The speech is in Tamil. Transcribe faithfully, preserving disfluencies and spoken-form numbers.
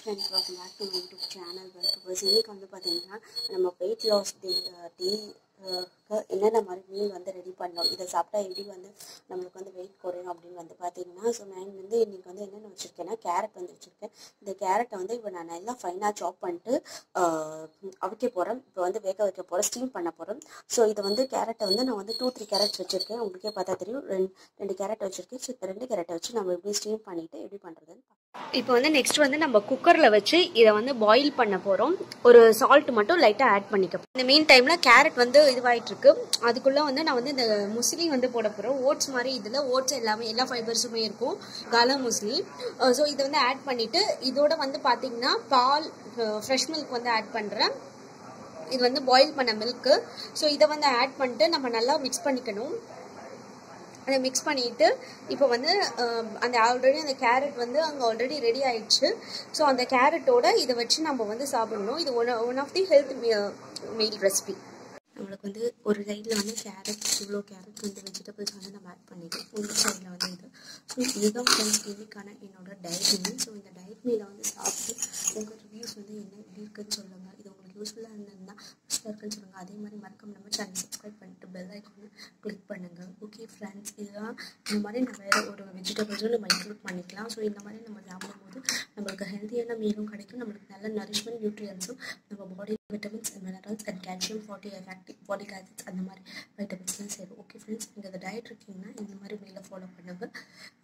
friends, welcome back to my YouTube channel. Because இன்னைக்கு வந்து பார்த்தீங்கன்னா நம்ம வெயிட் லாஸ் டே டே என்னென்ன மாதிரி மீல் வந்து ரெடி பண்ணோம், இதை சாப்பிட்டா எப்படி வந்து நம்மளுக்கு வந்து வெயிட் குறையும் அப்படின்னு வந்து பார்த்தீங்கன்னா, ஸோ நான் வந்து இன்றைக்கி வந்து என்னென்ன வச்சுருக்கேன்னா கேரட் வந்து வச்சுருக்கேன். இந்த கேரட்டை வந்து இப்போ நான் நல்லா ஃபைனாக சாப் பண்ணிட்டு அவிக்க போகிறேன். இப்போ வந்து வேக வைக்க போகிறேன், ஸ்டீம் பண்ண போகிறேன். ஸோ இதை வந்து கேரட்டை வந்து நான் வந்து டூ த்ரீ கேரட்ஸ் வச்சுருக்கேன். உங்களுக்கே பார்த்தா தெரியும், ரெண்டு ரெண்டு கேரட் வச்சுருக்கேன். ஸோ இந்த ரெண்டு கேரட்டை வச்சு நம்ம எப்படி ஸ்டீம் பண்ணிவிட்டு எப்படி பண்ணுறதுன்னு இப்போ வந்து நெக்ஸ்ட் வந்து நம்ம குக்கரில் வச்சு இதை வந்து பாயில் பண்ண போகிறோம். ஒரு சால்ட் மட்டும் லைட்டாக ஆட் பண்ணிக்க. இந்த மீன் டைமில் கேரட் வந்து இதுவாகிட்டுருக்கு. அதுக்குள்ளே வந்து நான் வந்து இந்த முஸ்லி வந்து போட போகிறோம். ஓட்ஸ் மாதிரி இதில் ஓட்ஸ் எல்லாமே எல்லா ஃபைபர்ஸுமே இருக்கும், காலா முஸ்லி. ஸோ இதை வந்து ஆட் பண்ணிவிட்டு இதோட வந்து பார்த்திங்கன்னா பால் ஃப்ரெஷ் மில்க் வந்து ஆட் பண்ணுறேன். இது வந்து பாயில் பண்ண மில்க்கு. ஸோ இதை வந்து ஆட் பண்ணிட்டு நம்ம நல்லா மிக்ஸ் பண்ணிக்கணும். அதை மிக்ஸ் பண்ணிவிட்டு இப்போ வந்து அந்த ஆல்ரெடி அந்த கேரட் வந்து அங்கே ஆல்ரெடி ரெடி ஆயிடுச்சு. ஸோ அந்த கேரட்டோட இதை வச்சு நம்ம வந்து சாப்பிடணும். இது one one of the health meal recipe. நம்மளுக்கு வந்து ஒரு சைடில் வந்து கேரட், இவ்வளோ கேரட் வந்து வெஜிடபிள்ஸ் வந்து நம்ம ஆட் பண்ணிக்கலாம். இன்னொரு சைடில் வந்து இது. ஸோ இதுதான் ஃப்ரெண்ட்ஸ் இன்னைக்கான என்னோட டயட் மீல். ஸோ இந்த டயட் மீலை வந்து சாப்பிட்டு உங்கள் ரிவ்யூஸ் வந்து என்ன எப்படி இருக்குன்னு சொல்லுங்கள். இது உங்களுக்கு யூஸ்ஃபுல்லாக இருந்ததுன்னா யூஸ்ஃபுல்லாக இருக்குன்னு சொல்லுங்கள். அதே மாதிரி மறக்காம நம்ம சேனல் சப்ஸ்கிரைப் பண்ணிட்டு பெல் ஐக்கானை கிளிக் பண்ணுங்கள். ஓகே ஃப்ரெண்ட்ஸ், இதுதான் இந்த மாதிரி நம்ம வேறு ஒரு வெஜிடபிள்ஸும் நம்ம இன்க்ளூட் பண்ணிக்கலாம். ஸோ இந்த மாதிரி நம்ம சாப்பிடும்போது நம்மளுக்கு ஹெல்த்தியான மீலும் கிடைக்கும், நம்மளுக்கு நல்ல நரிஷ்மெண்ட் நியூட்ரியன்ஸும் நம்ம body vitamins and minerals and calcium fatty active பாடிக் ஆசிட்ஸ் அந்த மாதிரி வைட்டமின்ஸ்லாம் சேரும். ஓகே ஃப்ரெண்ட்ஸ், நீங்கள் அந்த டயட் இருக்கீங்கன்னா இந்த மாதிரி மீலை ஃபாலோ பண்ணுங்கள்.